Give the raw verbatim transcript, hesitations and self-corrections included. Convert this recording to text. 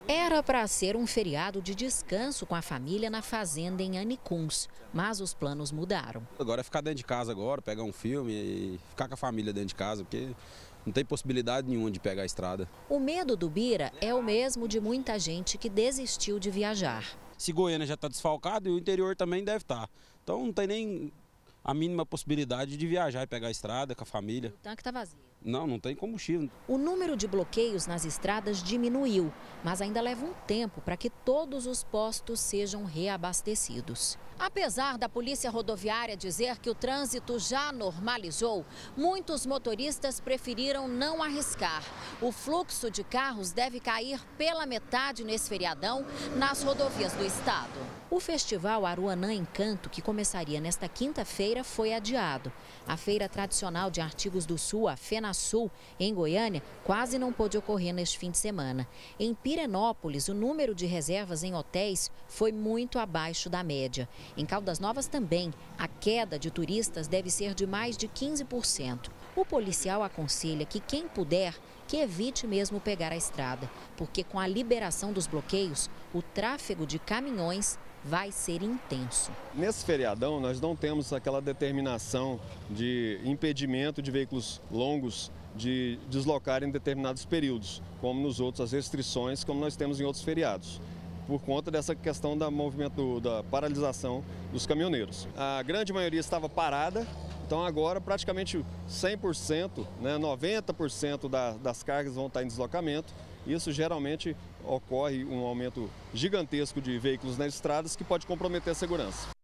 Era para ser um feriado de descanso com a família na fazenda em Anicuns, mas os planos mudaram. Agora é ficar dentro de casa agora, pegar um filme e ficar com a família dentro de casa, porque não tem possibilidade nenhuma de pegar a estrada. O medo do Bira é o mesmo de muita gente que desistiu de viajar. Se Goiânia já está desfalcado, o interior também deve estar. Então não tem nem a mínima possibilidade de viajar e pegar a estrada com a família. O tanque está vazio. Não, não tem combustível. O número de bloqueios nas estradas diminuiu, mas ainda leva um tempo para que todos os postos sejam reabastecidos. Apesar da Polícia Rodoviária dizer que o trânsito já normalizou, muitos motoristas preferiram não arriscar. O fluxo de carros deve cair pela metade nesse feriadão nas rodovias do estado. O festival Aruanã Encanto, que começaria nesta quinta-feira, foi adiado. A feira tradicional de artigos do Sul, a FenaSul, em Goiânia, quase não pôde ocorrer neste fim de semana. Em Pirenópolis, o número de reservas em hotéis foi muito abaixo da média. Em Caldas Novas também, a queda de turistas deve ser de mais de quinze por cento. O policial aconselha que quem puder, que evite mesmo pegar a estrada, porque com a liberação dos bloqueios, o tráfego de caminhões vai ser intenso. Nesse feriadão, nós não temos aquela determinação de impedimento de veículos longos de deslocar em determinados períodos, como nos outros, as restrições, como nós temos em outros feriados, por conta dessa questão da movimento, da paralisação dos caminhoneiros. A grande maioria estava parada, então agora praticamente cem por cento, né, noventa por cento da, das cargas vão estar em deslocamento. Isso geralmente ocorre um aumento gigantesco de veículos nas estradas que pode comprometer a segurança.